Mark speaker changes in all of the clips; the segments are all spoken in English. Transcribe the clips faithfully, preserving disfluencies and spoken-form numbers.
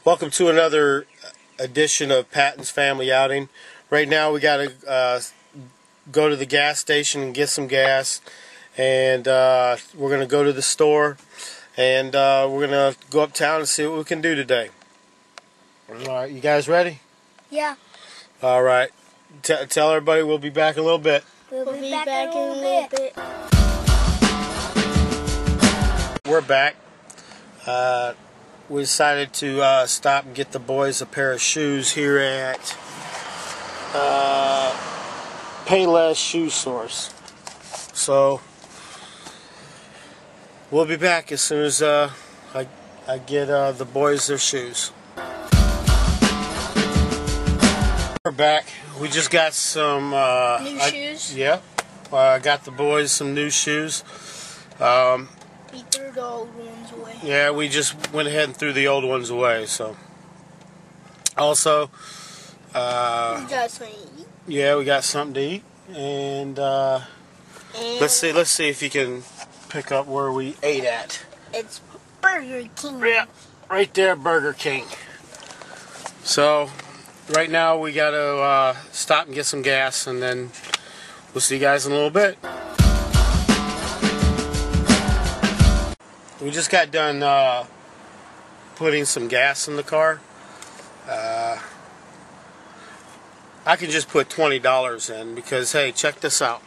Speaker 1: Welcome to another edition of Patton's Family Outing. Right now we got to uh, go to the gas station and get some gas, and uh, we're going to go to the store, and uh, we're going to go uptown and see what we can do today. Alright, you guys ready?
Speaker 2: Yeah.
Speaker 1: Alright, T tell everybody we'll be back in a little bit.
Speaker 2: We'll, we'll be, be back, back in a little, little bit.
Speaker 1: bit. We're back. Uh, we decided to uh, stop and get the boys a pair of shoes here at uh, Payless Shoe Source. So we'll be back as soon as uh, I, I get uh, the boys their shoes. We're back. We just got some uh,
Speaker 2: new
Speaker 1: I,
Speaker 2: shoes.
Speaker 1: Yeah, I uh, got the boys some new shoes. Um,
Speaker 2: we threw the old ones away.
Speaker 1: Yeah, we just went ahead and threw the old ones away. So, also, uh,
Speaker 2: we got something to eat.
Speaker 1: Yeah, we got something to eat, and, uh, and let's see. Let's see if you can pick up where we ate at.
Speaker 2: It's Burger King.
Speaker 1: Yeah, right there, Burger King. So, right now we got to uh, stop and get some gas, and then we'll see you guys in a little bit. We just got done uh, putting some gas in the car. Uh, I can just put twenty dollars in because, hey, check this out.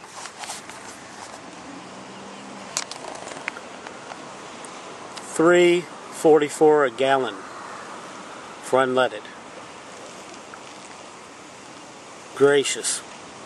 Speaker 1: three forty-four a gallon for unleaded. Gracious.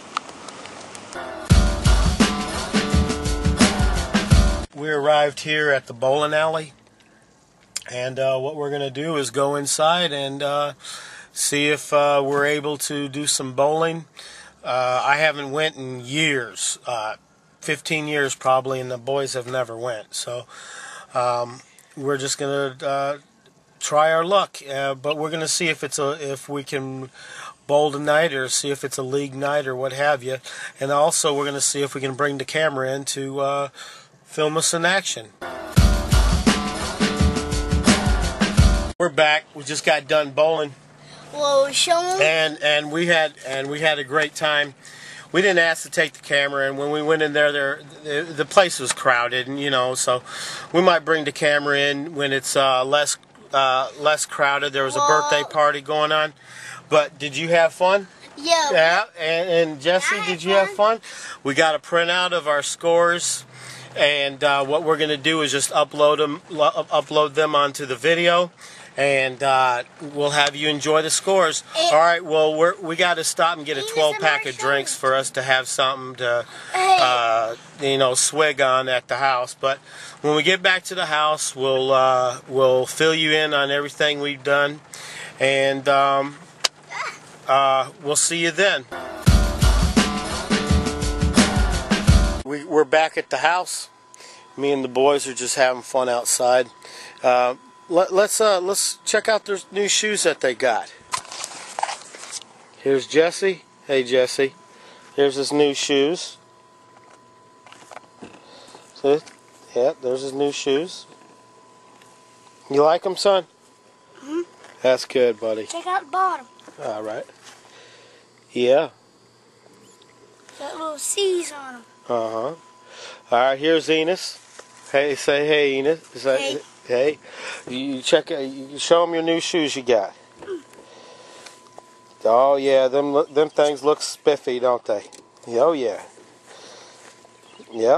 Speaker 1: We arrived here at the bowling alley, and uh, what we're going to do is go inside and uh, see if uh, we're able to do some bowling. Uh, I haven't went in years, uh, fifteen years probably, and the boys have never went. So um, we're just going to uh, try our luck, uh, but we're going to see if it's a if we can bowl tonight, or see if it's a league night or what have you. And also we're going to see if we can bring the camera in to uh, film us in action. We're back. We just got done bowling.
Speaker 2: Well, show them.
Speaker 1: And and we had and we had a great time. We didn't ask to take the camera, and when we went in there, there the, the place was crowded, and you know, so we might bring the camera in when it's uh, less uh, less crowded. There was a well, birthday party going on. But did you have fun?
Speaker 2: Yeah.
Speaker 1: Yeah. And, and Jesse, did you fun. have fun? We got a printout of our scores, and uh, what we're going to do is just upload them, upload them onto the video, and uh, we'll have you enjoy the scores. It, All right. Well, we're, we got to stop and get a twelve pack of drinks for us to have something to, uh, you know, swig on at the house. But when we get back to the house, we'll uh, we'll fill you in on everything we've done, and. Um, Uh, we'll see you then. We, we're back at the house. Me and the boys are just having fun outside. Uh, let, let's uh, let's check out their new shoes that they got. Here's Jesse. Hey Jesse. Here's his new shoes. See? Yeah, there's his new shoes. You like them, son? Mm-hmm. That's good, buddy.
Speaker 2: Check out the bottom.
Speaker 1: All right. Yeah.
Speaker 2: Got little C's on them.
Speaker 1: Uh huh. All right. Here's Enos. Hey, say hey, Enos. Say, hey. Hey. You check. You show them your new shoes you got. Mm. Oh yeah, them them things look spiffy, don't they? Oh yeah. Yep.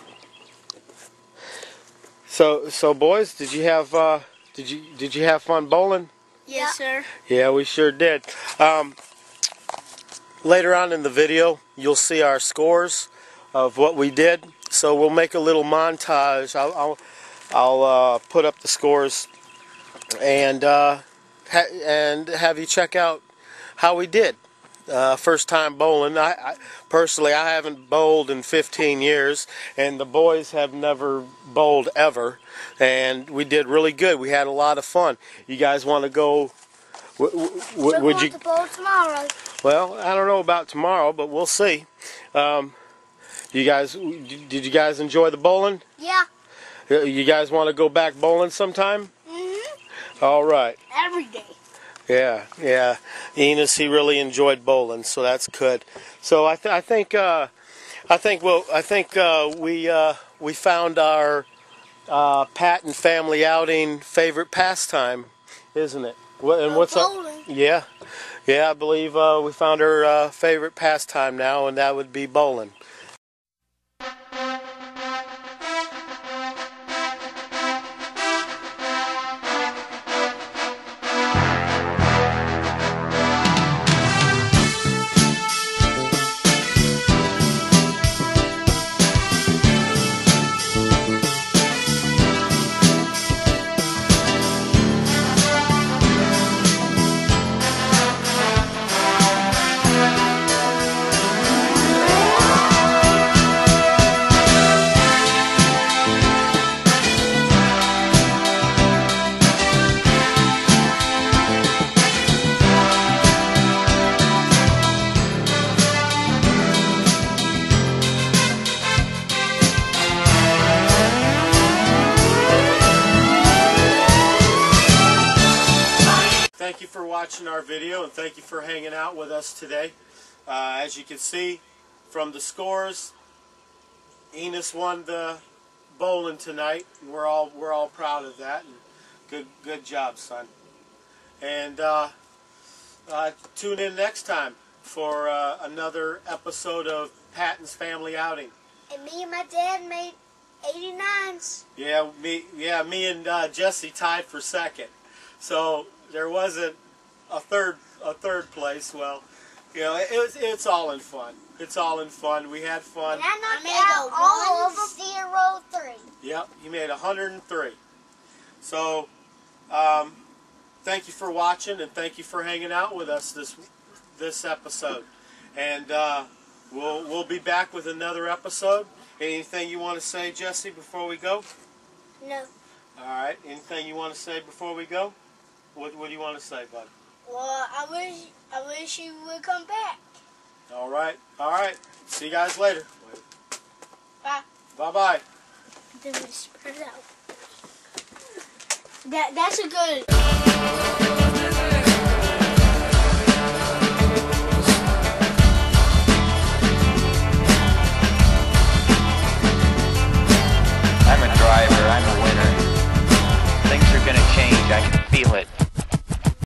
Speaker 1: So so boys, did you have uh, did you did you have fun bowling?
Speaker 2: Yes, sir.
Speaker 1: Yeah, we sure did. Um, later on in the video, you'll see our scores of what we did. So we'll make a little montage. I'll, I'll, I'll uh, put up the scores and uh, ha and have you check out how we did. Uh, first time bowling. I, I personally, I haven't bowled in fifteen years, and the boys have never bowled ever, and we did really good. We had a lot of fun. You guys want to go? W w would you?
Speaker 2: To bowl tomorrow.
Speaker 1: Well, I don't know about tomorrow, but we'll see. Um, you guys, did you guys enjoy the bowling?
Speaker 2: Yeah.
Speaker 1: You guys want to go back bowling sometime?
Speaker 2: Mm-hmm.
Speaker 1: All right.
Speaker 2: Every day.
Speaker 1: Yeah, yeah. Enos, he really enjoyed bowling, so that's good. So I, th I think, uh, I think, well, I think uh, we uh, we found our uh, Patton family outing favorite pastime, isn't it? What, and
Speaker 2: Oh,
Speaker 1: what's up?
Speaker 2: bowling.
Speaker 1: Yeah, yeah. I believe uh, we found our uh, favorite pastime now, and that would be bowling. Thank you for watching our video, and thank you for hanging out with us today. Uh, as you can see from the scores, Enos won the bowling tonight, and we're all we're all proud of that. And good good job, son. And uh, uh, tune in next time for uh, another episode of Patton's Family Outing.
Speaker 2: And me and my dad made eighty-nines.
Speaker 1: Yeah, me yeah me and uh, Jesse tied for second. So there wasn't a third a third place. Well, you know, it, it's it's all in fun. It's all in fun. We had fun.
Speaker 2: And I knocked out all of them. Zero three.
Speaker 1: Yep, you made one hundred three. So, um, thank you for watching, and thank you for hanging out with us this this episode. And uh, we'll we'll be back with another episode. Anything you want to say, Jesse, before we go?
Speaker 2: No.
Speaker 1: All right. Anything you want to say before we go? What What do you want to say, bud?
Speaker 2: Well, I wish I wish you would come back.
Speaker 1: All right. All right. See you guys later.
Speaker 2: Bye.
Speaker 1: Bye bye.
Speaker 2: Then we spread it out. That that's a good.